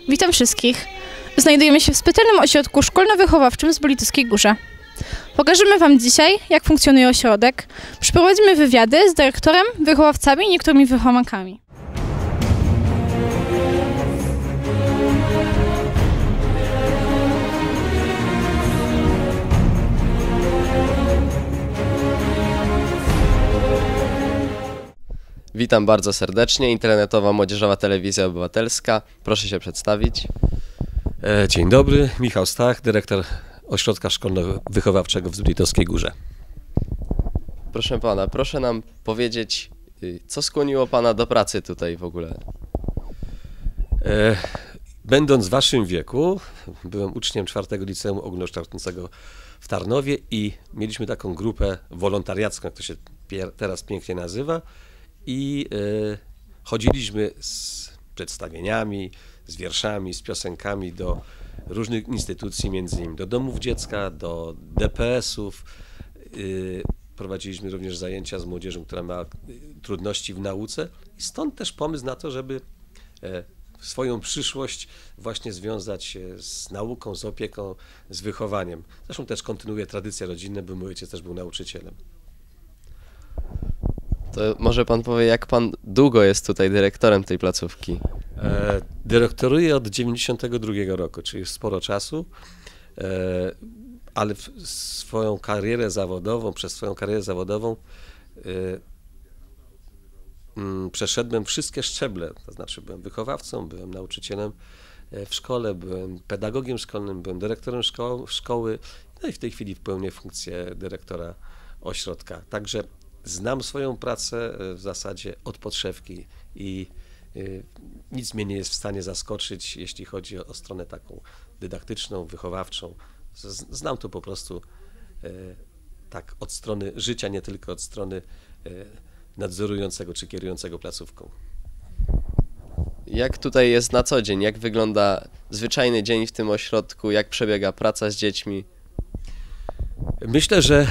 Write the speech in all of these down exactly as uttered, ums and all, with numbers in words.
Witam wszystkich. Znajdujemy się w specjalnym ośrodku szkolno-wychowawczym w Zbolitowskiej Górze. Pokażemy Wam dzisiaj, jak funkcjonuje ośrodek. Przeprowadzimy wywiady z dyrektorem, wychowawcami i niektórymi wychowankami. Witam bardzo serdecznie, internetowa Młodzieżowa Telewizja Obywatelska. Proszę się przedstawić. Dzień dobry, Michał Stach, dyrektor Ośrodka Szkolno-Wychowawczego w Zbolitowskiej Górze. Proszę Pana, proszę nam powiedzieć, co skłoniło Pana do pracy tutaj w ogóle? Będąc w Waszym wieku, byłem uczniem czwartego Liceum Ogólnokształcącego w Tarnowie i mieliśmy taką grupę wolontariacką, jak to się teraz pięknie nazywa. I y, chodziliśmy z przedstawieniami, z wierszami, z piosenkami do różnych instytucji, między innymi do domów dziecka, do D P S-ów. Y, prowadziliśmy również zajęcia z młodzieżą, która ma trudności w nauce. I stąd też pomysł na to, żeby e, swoją przyszłość właśnie związać się z nauką, z opieką, z wychowaniem. Zresztą też kontynuuję tradycje rodzinne, bo mój ojciec też był nauczycielem. To może Pan powie, jak Pan długo jest tutaj dyrektorem tej placówki? E, dyrektoruję od dziewięćdziesiątego drugiego roku, czyli sporo czasu, e, ale w swoją karierę zawodową, przez swoją karierę zawodową e, m, przeszedłem wszystkie szczeble, to znaczy byłem wychowawcą, byłem nauczycielem w szkole, byłem pedagogiem szkolnym, byłem dyrektorem szko szkoły, no i w tej chwili pełnię funkcję dyrektora ośrodka. Także znam swoją pracę w zasadzie od podszewki i nic mnie nie jest w stanie zaskoczyć, jeśli chodzi o stronę taką dydaktyczną, wychowawczą. Znam to po prostu tak od strony życia, nie tylko od strony nadzorującego czy kierującego placówką. Jak tutaj jest na co dzień? Jak wygląda zwyczajny dzień w tym ośrodku? Jak przebiega praca z dziećmi? Myślę, że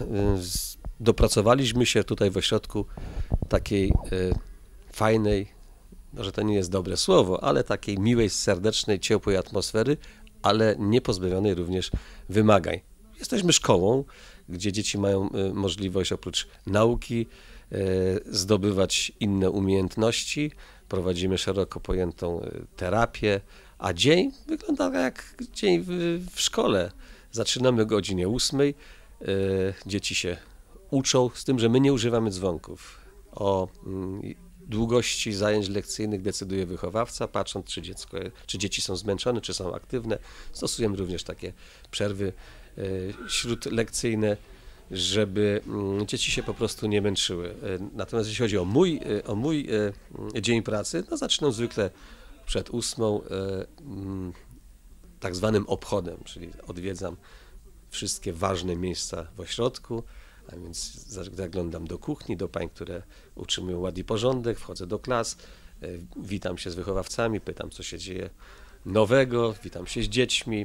dopracowaliśmy się tutaj w ośrodku takiej y, fajnej, może to nie jest dobre słowo, ale takiej miłej, serdecznej, ciepłej atmosfery, ale nie pozbawionej również wymagań. Jesteśmy szkołą, gdzie dzieci mają y, możliwość oprócz nauki y, zdobywać inne umiejętności, prowadzimy szeroko pojętą y, terapię, a dzień wygląda jak dzień w, w szkole. Zaczynamy o godzinie ósmej, y, dzieci się uczą, z tym, że my nie używamy dzwonków. O mm, długości zajęć lekcyjnych decyduje wychowawca, patrząc, czy, dziecko, czy dzieci są zmęczone, czy są aktywne. Stosujemy również takie przerwy y, śródlekcyjne, żeby y, dzieci się po prostu nie męczyły. Y, natomiast jeśli chodzi o mój, y, o mój y, dzień pracy, no zaczynam zwykle przed ósmą y, y, tak zwanym obchodem, czyli odwiedzam wszystkie ważne miejsca w ośrodku, a więc zaglądam do kuchni, do pań, które utrzymują ład i porządek, wchodzę do klas, witam się z wychowawcami, pytam, co się dzieje nowego, witam się z dziećmi.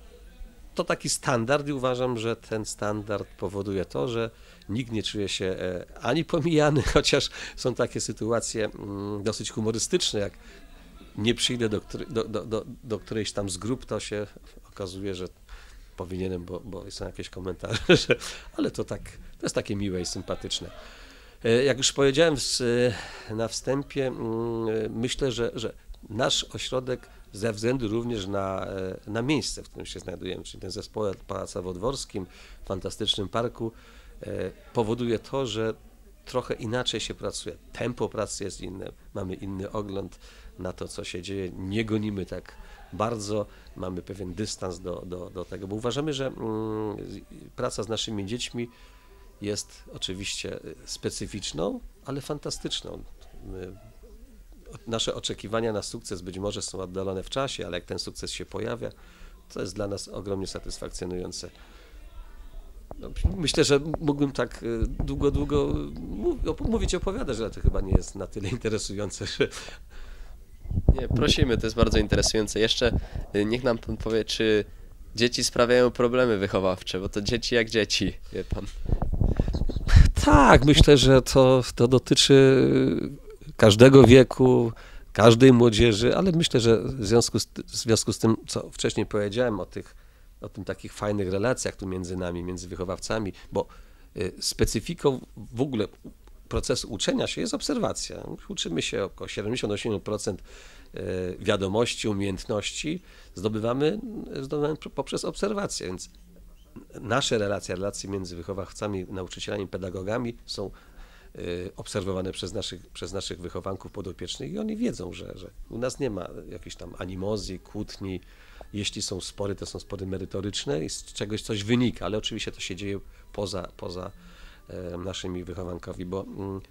To taki standard i uważam, że ten standard powoduje to, że nikt nie czuje się ani pomijany, chociaż są takie sytuacje dosyć humorystyczne, jak nie przyjdę do, do, do, do, do którejś tam z grup, to się okazuje, że powinienem, bo, bo są jakieś komentarze, że, ale to tak, to jest takie miłe i sympatyczne. Jak już powiedziałem na wstępie, myślę, że, że nasz ośrodek ze względu również na, na miejsce, w którym się znajdujemy, czyli ten zespół Pałaca Wodworskim, w fantastycznym parku, powoduje to, że trochę inaczej się pracuje. Tempo pracy jest inne, mamy inny ogląd na to, co się dzieje, nie gonimy tak bardzo, mamy pewien dystans do, do, do tego, bo uważamy, że mm, praca z naszymi dziećmi jest oczywiście specyficzną, ale fantastyczną. My, nasze oczekiwania na sukces być może są oddalone w czasie, ale jak ten sukces się pojawia, to jest dla nas ogromnie satysfakcjonujące. No, myślę, że mógłbym tak długo, długo mówić i opowiadać, ale to chyba nie jest na tyle interesujące, że... Nie, prosimy, to jest bardzo interesujące. Jeszcze niech nam Pan powie, czy dzieci sprawiają problemy wychowawcze, bo to dzieci jak dzieci, wie Pan. Tak, myślę, że to, to dotyczy każdego wieku, każdej młodzieży, ale myślę, że w związku z, w związku z tym, co wcześniej powiedziałem o tych, o tym takich fajnych relacjach tu między nami, między wychowawcami, bo specyfiką w ogóle procesu uczenia się jest obserwacja. Uczymy się około siedemdziesiąt do osiemdziesięciu procent wiadomości, umiejętności zdobywamy, zdobywamy poprzez obserwację, więc nasze relacje, relacje między wychowawcami, nauczycielami, pedagogami są obserwowane przez naszych, przez naszych wychowanków podopiecznych i oni wiedzą, że, że u nas nie ma jakiejś tam animozji, kłótni. Jeśli są spory, to są spory merytoryczne i z czegoś coś wynika, ale oczywiście to się dzieje poza, poza naszymi wychowankami, bo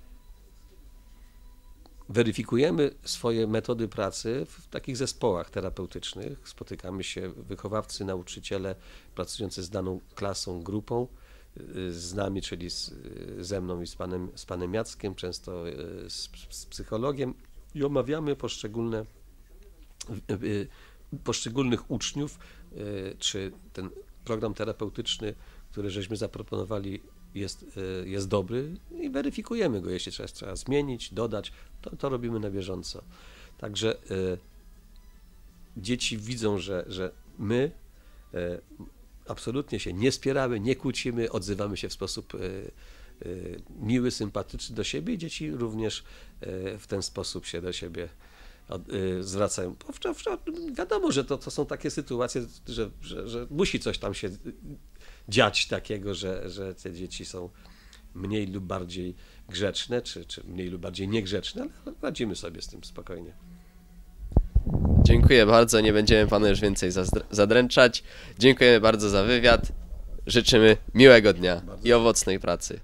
weryfikujemy swoje metody pracy w takich zespołach terapeutycznych. Spotykamy się wychowawcy, nauczyciele pracujący z daną klasą, grupą, z nami, czyli z, ze mną i z panem, z panem Jackiem, często z, z psychologiem i omawiamy poszczególne, poszczególnych uczniów, czy ten program terapeutyczny, który żeśmy zaproponowali, jest, jest dobry i weryfikujemy go. Jeśli trzeba, trzeba zmienić, dodać, to, to robimy na bieżąco. Także y, dzieci widzą, że, że my y, absolutnie się nie spieramy, nie kłócimy, odzywamy się w sposób y, y, miły, sympatyczny do siebie i dzieci również y, w ten sposób się do siebie od, y, zwracają. Wiadomo, że to, to są takie sytuacje, że, że, że musi coś tam się dziać takiego, że, że te dzieci są mniej lub bardziej grzeczne, czy, czy mniej lub bardziej niegrzeczne, ale radzimy sobie z tym spokojnie. Dziękuję bardzo, nie będziemy Pana już więcej zadręczać. Dziękujemy bardzo za wywiad. Życzymy miłego dnia i owocnej pracy.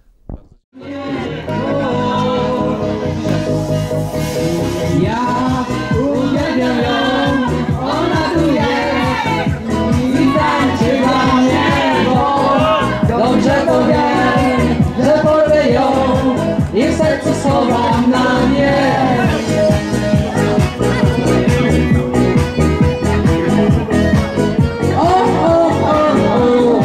Ja uwielbiam ją, ona tu jest i tańczy dla mnie, bo dobrze to wiem, że porwę ją i w sercu schowam na nie. O, o, o, o.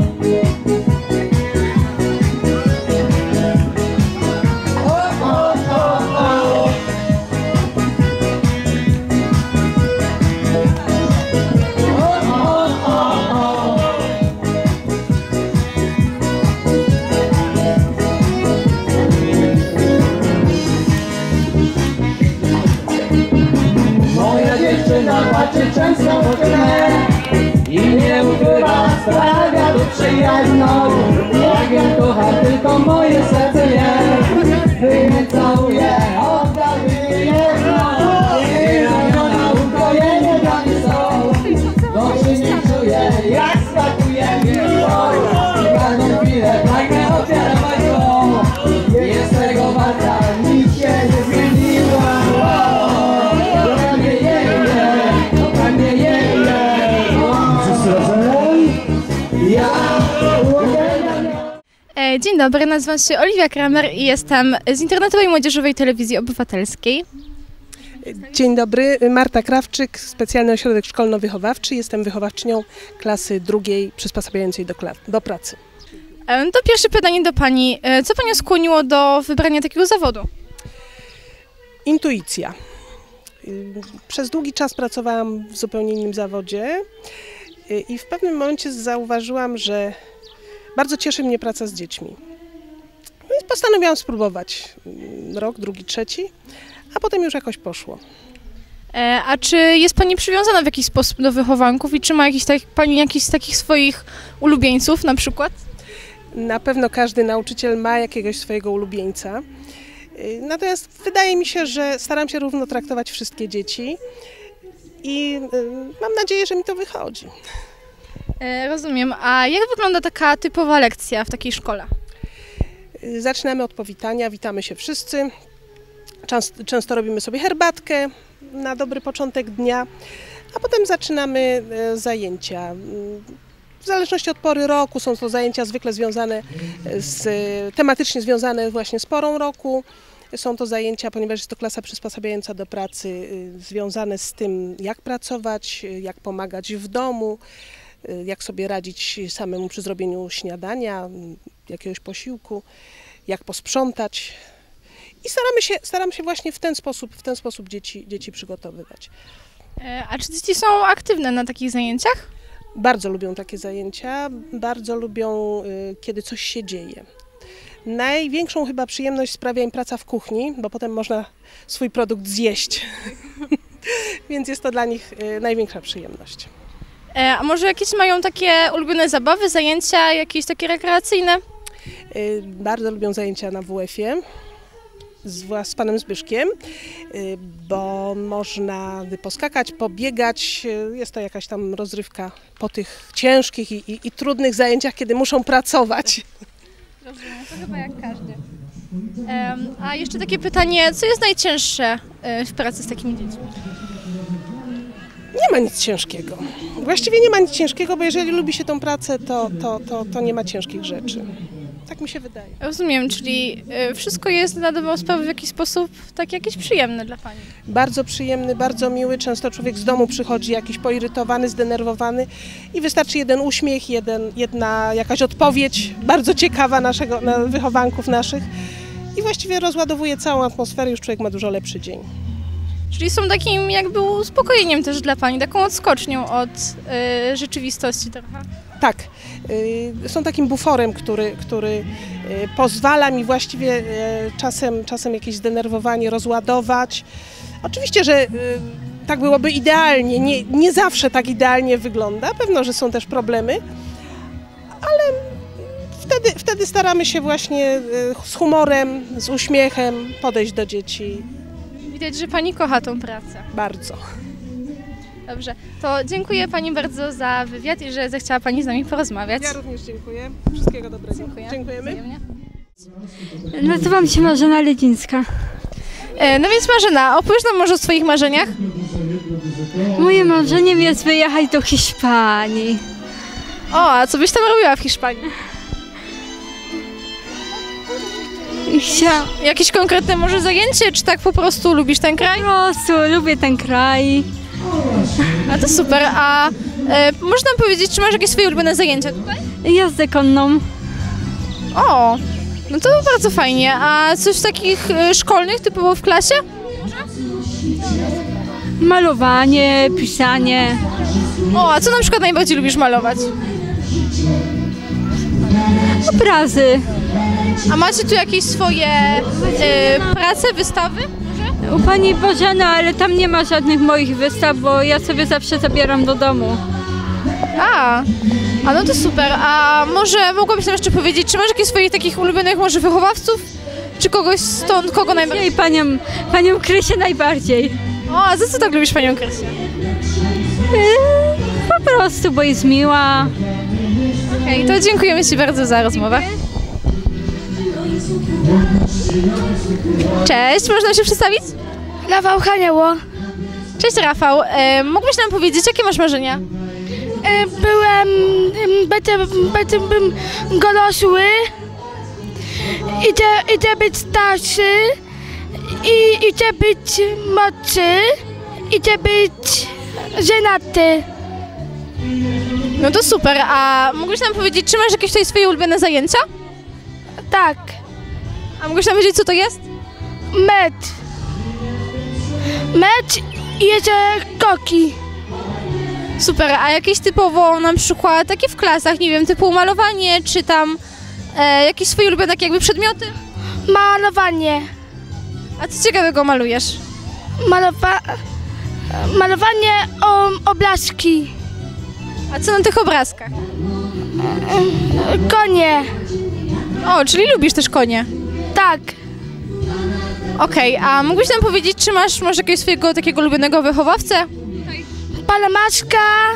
Płacze często w tle i nie ukrywa, sprawia to przyjemną. Jak ją kocha, tylko moje serce wie, gdy mnie całuje, oddałby jedno. Jej ramiona ukojenie dla mnie są, bo przy nim czuję, jak skakuje miłość. Każdą chwilę pragnę ofiarować ją, jest tego warta, nic się nie zmieniło. Dzień dobry, nazywam się Oliwia Kramer i jestem z Internetowej Młodzieżowej Telewizji Obywatelskiej. Dzień dobry, Marta Krawczyk, Specjalny Ośrodek Szkolno-Wychowawczy. Jestem wychowawczynią klasy drugiej przysposabiającej do, do pracy. To pierwsze pytanie do Pani. Co Panią skłoniło do wybrania takiego zawodu? Intuicja. Przez długi czas pracowałam w zupełnie innym zawodzie i w pewnym momencie zauważyłam, że bardzo cieszy mnie praca z dziećmi. I postanowiłam spróbować rok, drugi, trzeci, a potem już jakoś poszło. E, a czy jest Pani przywiązana w jakiś sposób do wychowanków i czy ma jakiś tak, Pani jakiś z takich swoich ulubieńców na przykład? Na pewno każdy nauczyciel ma jakiegoś swojego ulubieńca. Natomiast wydaje mi się, że staram się równo traktować wszystkie dzieci i mam nadzieję, że mi to wychodzi. E, rozumiem. A jak wygląda taka typowa lekcja w takiej szkole? Zaczynamy od powitania, witamy się wszyscy. Często, często robimy sobie herbatkę na dobry początek dnia, a potem zaczynamy zajęcia. W zależności od pory roku są to zajęcia zwykle związane z, tematycznie związane właśnie z porą roku. Są to zajęcia, ponieważ jest to klasa przysposabiająca do pracy, związane z tym, jak pracować, jak pomagać w domu, jak sobie radzić samemu przy zrobieniu śniadania, jakiegoś posiłku, jak posprzątać. I staramy się, staramy się właśnie w ten sposób, w ten sposób dzieci, dzieci przygotowywać. E, A czy dzieci są aktywne na takich zajęciach? Bardzo lubią takie zajęcia, bardzo lubią, y, kiedy coś się dzieje. Największą chyba przyjemność sprawia im praca w kuchni, bo potem można swój produkt zjeść. Więc jest to dla nich y, największa przyjemność. E, A może jakieś mają takie ulubione zabawy, zajęcia, jakieś takie rekreacyjne? Y, Bardzo lubią zajęcia na W F-ie z, wła- z panem Zbyszkiem, y, bo można poskakać, pobiegać. y, Jest to jakaś tam rozrywka po tych ciężkich i, i, i trudnych zajęciach, kiedy muszą pracować. Rozumiem, to chyba jak każdy. Em, A jeszcze takie pytanie, co jest najcięższe e, w pracy z takimi dziećmi? Nie ma nic ciężkiego. Właściwie nie ma nic ciężkiego, bo jeżeli lubi się tą pracę, to, to, to, to nie ma ciężkich rzeczy. Tak mi się wydaje. Rozumiem, czyli e, wszystko jest na dobrą sprawę w jakiś sposób tak jakieś przyjemne dla Pani. Bardzo przyjemny, bardzo miły. Często człowiek z domu przychodzi jakiś poirytowany, zdenerwowany i wystarczy jeden uśmiech, jeden, jedna jakaś odpowiedź, bardzo ciekawa naszego, na wychowanków naszych i właściwie rozładowuje całą atmosferę, już człowiek ma dużo lepszy dzień. Czyli są takim jakby uspokojeniem też dla Pani, taką odskocznią od e, rzeczywistości trochę. Tak, y, są takim buforem, który, który y, pozwala mi właściwie y, czasem, czasem jakieś zdenerwowanie rozładować. Oczywiście, że y, tak byłoby idealnie, nie, nie zawsze tak idealnie wygląda, pewno, że są też problemy, ale wtedy, wtedy staramy się właśnie y, z humorem, z uśmiechem podejść do dzieci Widać, że Pani kocha tą pracę. bardzo. Dobrze, to dziękuję Pani bardzo za wywiad i że zechciała Pani z nami porozmawiać. Ja również dziękuję. Wszystkiego dobrego. Dziękuję. Dziękujemy. Wzajemnie. Nazywam się Marzena Ledzińska. E, No więc Marzena, opowiedz nam może o swoich marzeniach. Moim marzeniem jest wyjechać do Hiszpanii. O, a co byś tam robiła w Hiszpanii? I Chcia... Jakieś konkretne może zajęcie, czy tak po prostu lubisz ten kraj? Po prostu lubię ten kraj. A to super, a e, można nam powiedzieć, czy masz jakieś swoje ulubione zajęcia tutaj? Jazdę konną. O, no to bardzo fajnie. A coś takich e, szkolnych, typowo w klasie? Malowanie, pisanie. O, a co na przykład najbardziej lubisz malować? Obrazy. A macie tu jakieś swoje e, prace, wystawy? U pani Bożena, ale tam nie ma żadnych moich wystaw, bo ja sobie zawsze zabieram do domu. A, a no to super. A może mogłabyś nam jeszcze powiedzieć, czy masz jakieś swoich takich ulubionych może wychowawców? Czy kogoś stąd, kogo najbardziej? I panią, panią Krysię najbardziej. O, a za co tak lubisz panią Krysię? Yy, po prostu, bo jest miła. Okej, to dziękujemy Ci bardzo za rozmowę. Cześć, można się przedstawić? Rafał Haniało. Cześć Rafał, e, mógłbyś nam powiedzieć, jakie masz marzenia? E, Byłem, em, będę, będę bym dorosły, idę, idę być starszy, i idę być młodszy, idę być żenaty. No to super, a mógłbyś nam powiedzieć, czy masz jakieś tutaj swoje ulubione zajęcia? Tak, A mógłbyś nam powiedzieć, co to jest? med. Med i jeszcze koki. Super, a jakieś typowo na przykład takie w klasach, nie wiem, typu malowanie, czy tam e, jakieś swoje ulubione takie jakby przedmioty? Malowanie. A co ciekawego malujesz? Malowa malowanie o, obrazki. A co na tych obrazkach? Konie. O, czyli lubisz też konie. Tak. Okej, a mógłbyś nam powiedzieć, czy masz może jakiegoś swojego takiego ulubionego wychowawcę? Pana Maczka.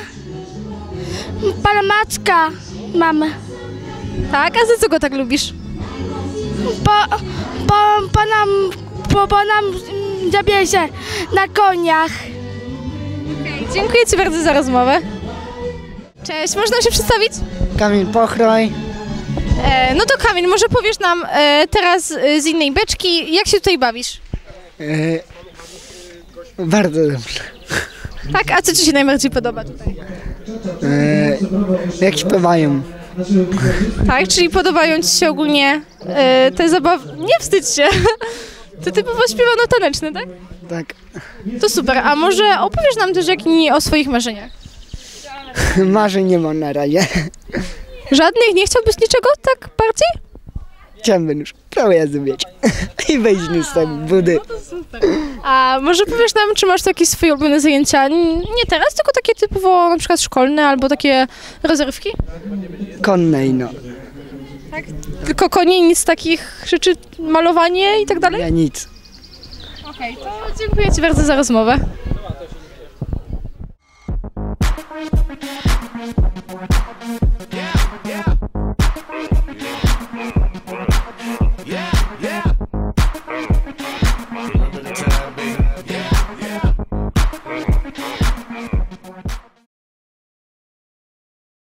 Pana Maczka mamy. Tak, a za co go tak lubisz? Bo, bo, bo nam, bo, bo nam mm, zabierze na koniach. Dziękuję Ci bardzo za rozmowę. Cześć, można się przedstawić? Kamil Pochroj. E, no to Kamil, może powiesz nam e, teraz e, z innej beczki, jak się tutaj bawisz? E, bardzo dobrze. Tak, a co Ci się najbardziej podoba tutaj? E, jak śpiewają. Tak, czyli podobają Ci się ogólnie e, te zabawy... Nie wstydź się. To typowo śpiewano-taneczne, tak? Tak. To super, a może opowiesz nam też jakni o swoich marzeniach? Marzeń nie mam na razie. Żadnych? Nie chciałbyś niczego tak bardziej? Chciałbym już prawo jazdy mieć. I wejść z tej budy. A może powiesz nam, czy masz tu jakieś swoje ulubione zajęcia? Nie teraz, tylko takie typowo na przykład szkolne albo takie rozrywki? Konnej, no. Tak? Tylko konie i nic z takich rzeczy, malowanie i tak dalej? Ja nic. Okej, to dziękuję Ci bardzo za rozmowę.